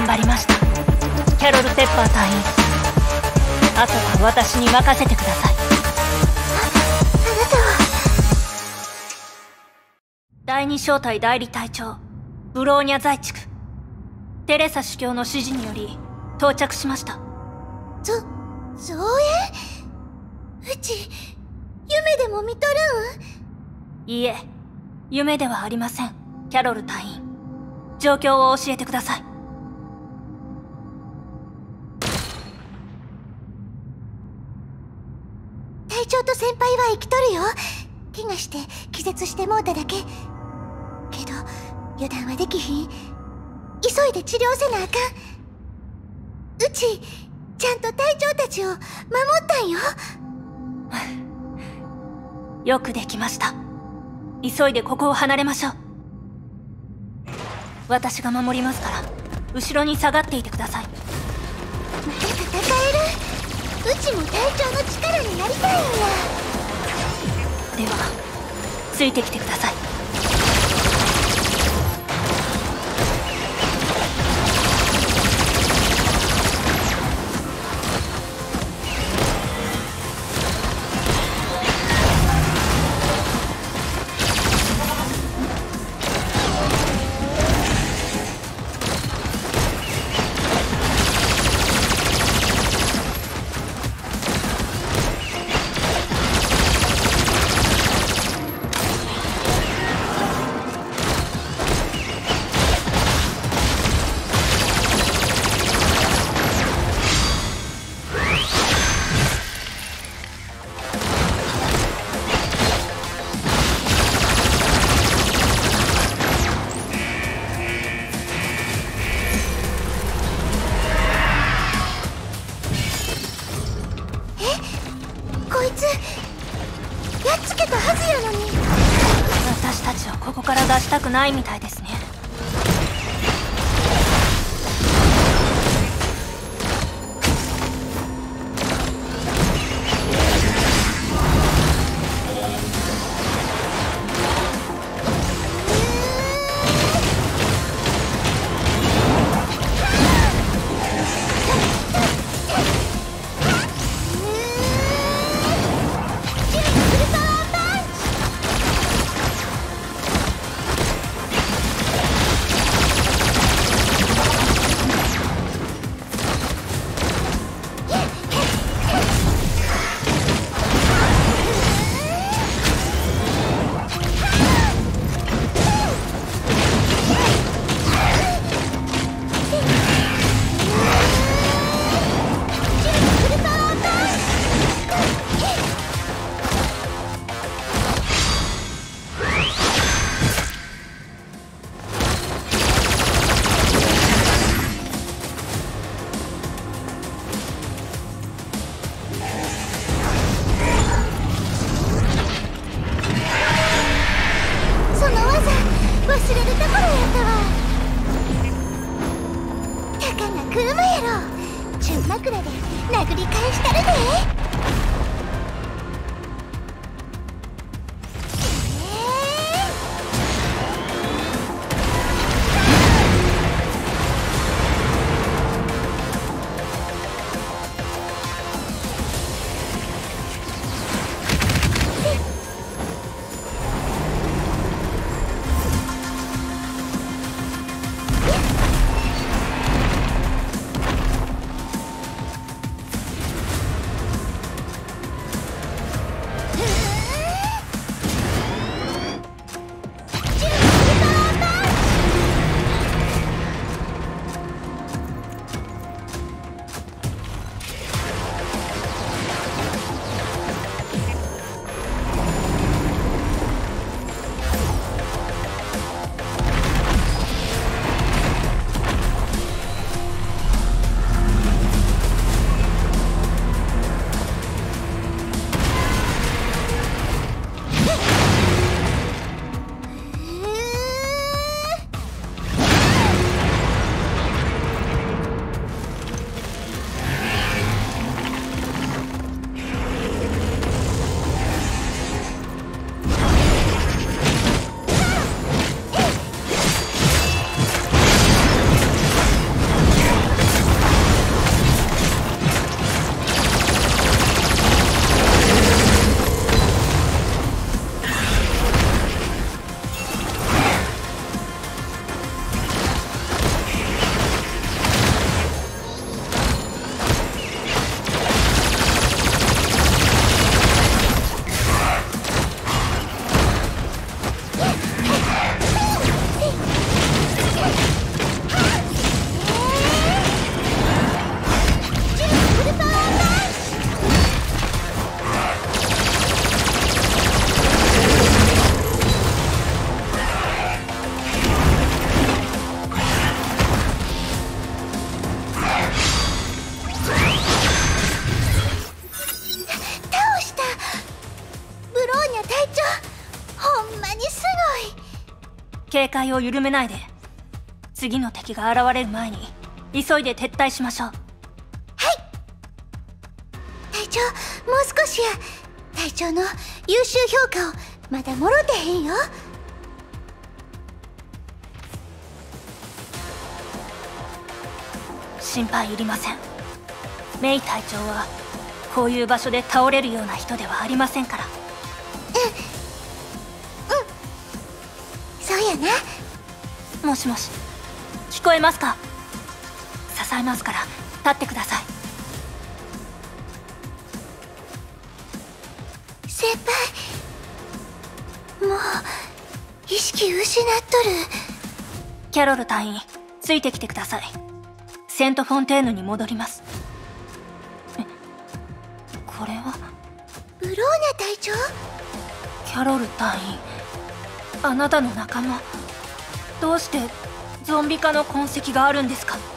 頑張りました。キャロル・ペッパー隊員、あとは私に任せてください。 あなたは？ 第二小隊代理隊長ブローニャ在地区、テレサ主教の指示により到着しました。 造園？うち夢でも見とるん？ いいえ、夢ではありません。キャロル隊員、状況を教えてください。 隊長と先輩は生きとるよ。怪我して気絶してもうただけ。けど油断はできひん。急いで治療せなあかん。うちちゃんと隊長たちを守ったんよ。 よくできました。急いでここを離れましょう。私が守りますから、後ろに下がっていてください。 また戦える？うちも隊長の力になりたいんや。 ではついてきてください。 やっつけたはずやのに。 私たちをここから出したくないみたいですね。 警戒を緩めないで。次の敵が現れる前に急いで撤退しましょう。 隊長、もう少しや。隊長の優秀評価をまだもろてへんよ。 心配いりません。メイ隊長はこういう場所で倒れるような人ではありませんから。 そうやな。 もしもし、聞こえますか？支えますから立ってください。 先輩、もう意識失っとる。 キャロル隊員、ついてきてください。セントフォンテーヌに戻ります。これはブローニャ隊長？ キャロル隊員、あなたの仲間。どうしてゾンビ化の痕跡があるんですか？